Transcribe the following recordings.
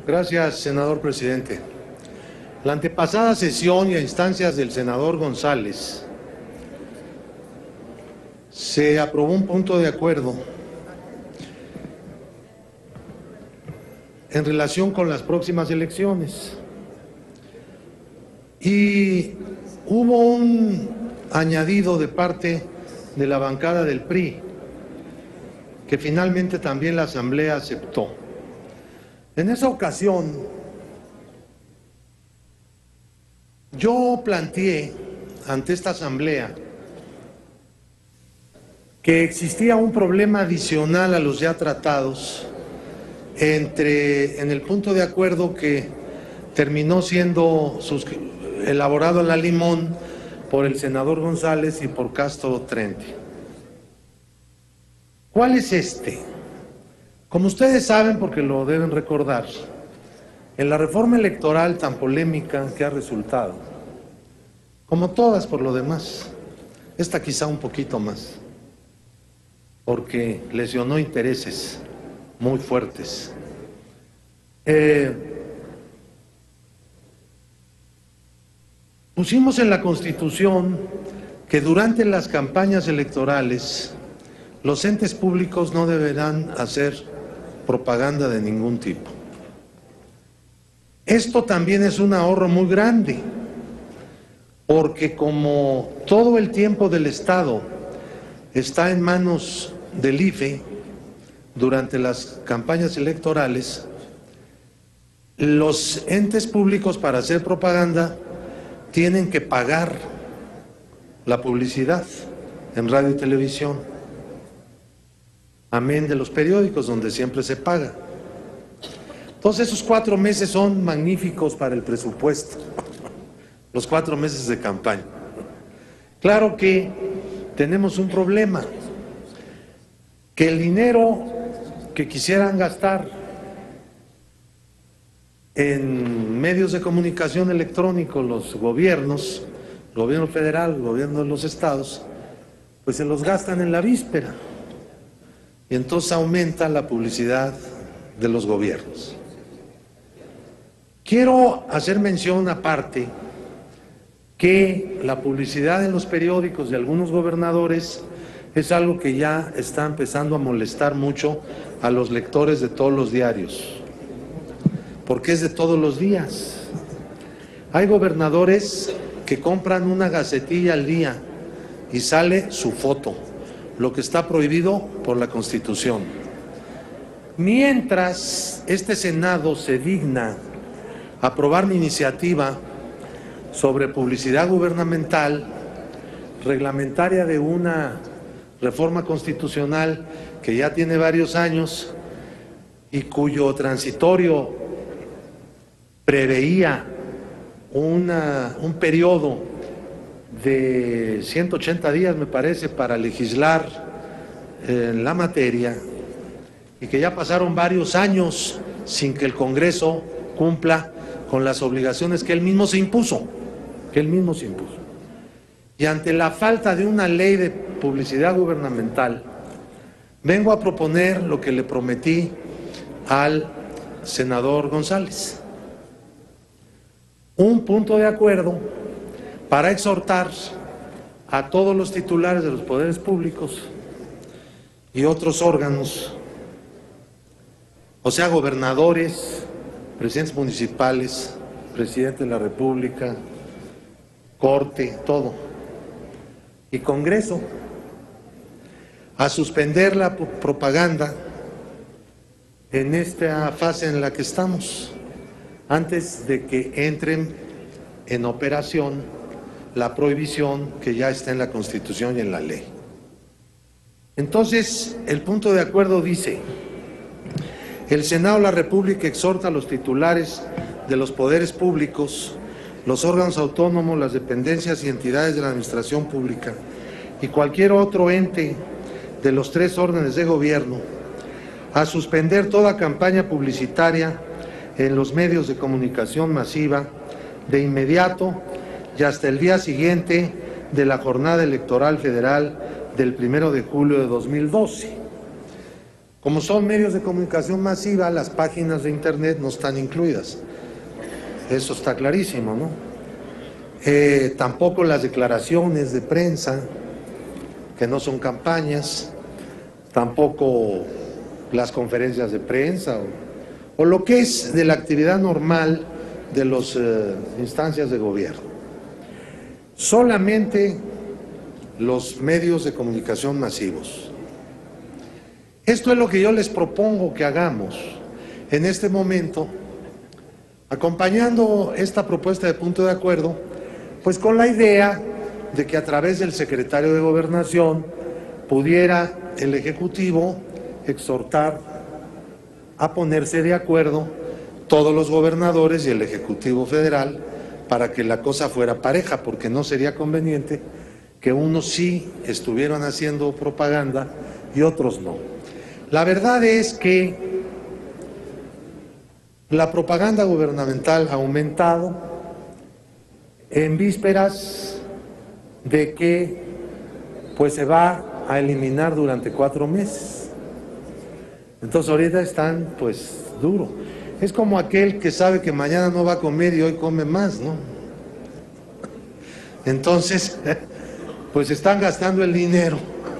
Gracias, senador presidente. La antepasada sesión y a instancias del senador González se aprobó un punto de acuerdo en relación con las próximas elecciones y hubo un añadido de parte de la bancada del PRI que finalmente también la Asamblea aceptó. En esa ocasión, yo planteé ante esta Asamblea que existía un problema adicional a los ya tratados en el punto de acuerdo que terminó siendo elaborado en la Limón por el senador González y por Castro Trente. ¿Cuál es este? Como ustedes saben, porque lo deben recordar, en la reforma electoral tan polémica que ha resultado, como todas por lo demás, esta quizá un poquito más, porque lesionó intereses muy fuertes. Pusimos en la Constitución que durante las campañas electorales los entes públicos no deberán hacer propaganda de ningún tipo. Esto también es un ahorro muy grande, porque como todo el tiempo del Estado está en manos del IFE durante las campañas electorales, los entes públicos para hacer propaganda tienen que pagar la publicidad en radio y televisión, amén de los periódicos donde siempre se paga. Entonces esos 4 meses son magníficos para el presupuesto, los 4 meses de campaña. Claro que tenemos un problema, que el dinero que quisieran gastar en medios de comunicación electrónicos los gobiernos, el gobierno federal, el gobierno de los estados, pues se los gastan en la víspera. Y entonces aumenta la publicidad de los gobiernos. Quiero hacer mención aparte que la publicidad en los periódicos de algunos gobernadores es algo que ya está empezando a molestar mucho a los lectores de todos los diarios, porque es de todos los días. Hay gobernadores que compran una gacetilla al día y sale su foto, lo que está prohibido por la Constitución. Mientras este Senado se digna a aprobar mi iniciativa sobre publicidad gubernamental, reglamentaria de una reforma constitucional que ya tiene varios años y cuyo transitorio preveía un periodo de 180 días, me parece, para legislar en la materia, y que ya pasaron varios años sin que el Congreso cumpla con las obligaciones que él mismo se impuso, Y ante la falta de una ley de publicidad gubernamental, vengo a proponer lo que le prometí al senador González: un punto de acuerdo para exhortar a todos los titulares de los poderes públicos y otros órganos, o sea, gobernadores, presidentes municipales, presidente de la República, Corte, todo, y Congreso, a suspender la propaganda en esta fase en la que estamos, antes de que entren en operación la prohibición que ya está en la Constitución y en la ley. Entonces, el punto de acuerdo dice: el Senado de la República exhorta a los titulares de los poderes públicos, los órganos autónomos, las dependencias y entidades de la administración pública y cualquier otro ente de los 3 órdenes de gobierno a suspender toda campaña publicitaria en los medios de comunicación masiva de inmediato y hasta el día siguiente de la jornada electoral federal del 1 de julio de 2012. Como son medios de comunicación masiva, las páginas de internet no están incluidas. Eso está clarísimo, ¿no? Tampoco las declaraciones de prensa, que no son campañas, tampoco las conferencias de prensa o lo que es de la actividad normal de las instancias de gobierno. Solamente los medios de comunicación masivos. Esto es lo que yo les propongo que hagamos en este momento, acompañando esta propuesta de punto de acuerdo, pues con la idea de que a través del secretario de Gobernación pudiera el Ejecutivo exhortar a ponerse de acuerdo todos los gobernadores y el Ejecutivo Federal para que la cosa fuera pareja, porque no sería conveniente que unos sí estuvieran haciendo propaganda y otros no. La verdad es que la propaganda gubernamental ha aumentado en vísperas de que pues se va a eliminar durante 4 meses. Entonces ahorita están pues duro. Es como aquel que sabe que mañana no va a comer y hoy come más, ¿no? Entonces, pues están gastando el dinero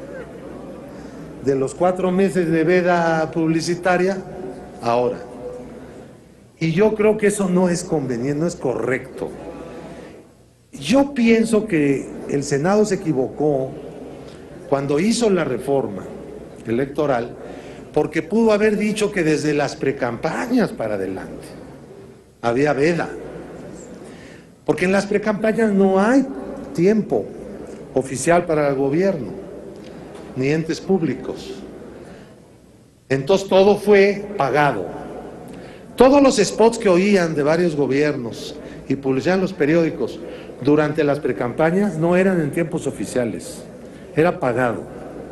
de los 4 meses de veda publicitaria ahora. Y yo creo que eso no es conveniente, no es correcto. Yo pienso que el Senado se equivocó cuando hizo la reforma electoral, porque pudo haber dicho que desde las precampañas para adelante había veda. Porque en las precampañas no hay tiempo oficial para el gobierno ni entes públicos. Entonces todo fue pagado. Todos los spots que oían de varios gobiernos y publicaban los periódicos durante las precampañas no eran en tiempos oficiales, era pagado.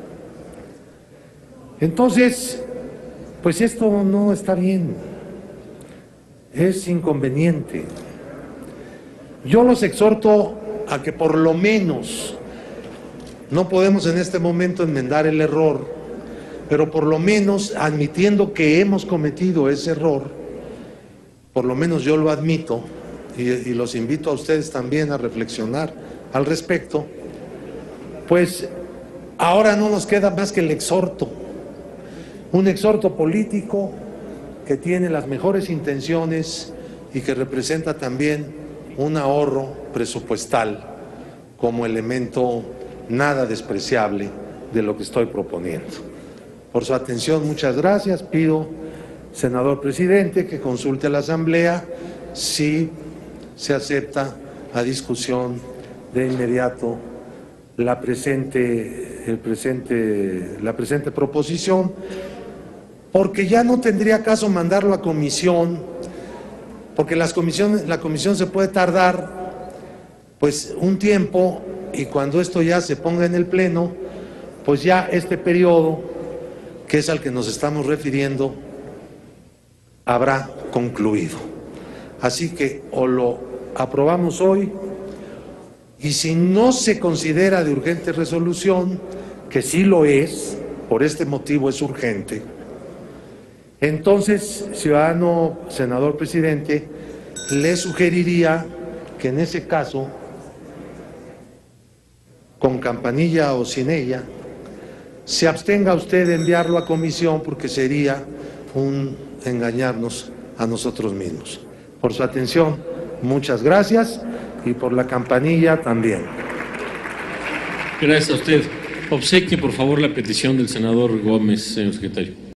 Entonces, pues esto no está bien, es inconveniente. Yo los exhorto a que por lo menos, no podemos en este momento enmendar el error, pero por lo menos admitiendo que hemos cometido ese error, por lo menos yo lo admito y los invito a ustedes también a reflexionar al respecto, pues ahora no nos queda más que el exhorto, un exhorto político que tiene las mejores intenciones y que representa también un ahorro presupuestal como elemento nada despreciable de lo que estoy proponiendo. Por su atención, muchas gracias. Pido, senador presidente, que consulte a la Asamblea si se acepta a discusión de inmediato la presente proposición, porque ya no tendría caso mandarlo a comisión, porque la comisión se puede tardar pues un tiempo, y cuando esto ya se ponga en el pleno, pues ya este periodo, que es al que nos estamos refiriendo, habrá concluido. Así que o lo aprobamos hoy, y si no se considera de urgente resolución, que sí lo es, por este motivo es urgente, entonces, ciudadano senador presidente, le sugeriría que en ese caso, con campanilla o sin ella, se abstenga usted de enviarlo a comisión, porque sería un engañarnos a nosotros mismos. Por su atención, muchas gracias, y por la campanilla también. Gracias a usted. Obsequie, por favor, la petición del senador Gómez, señor secretario.